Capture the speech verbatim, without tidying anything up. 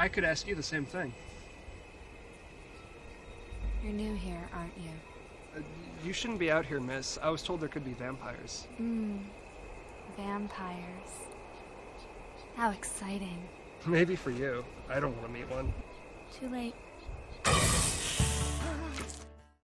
I could ask you the same thing. You're new here, aren't you? Uh, you shouldn't be out here, miss. I was told there could be vampires. Hmm. Vampires. How exciting. Maybe for you. I don't want to meet one. Too late.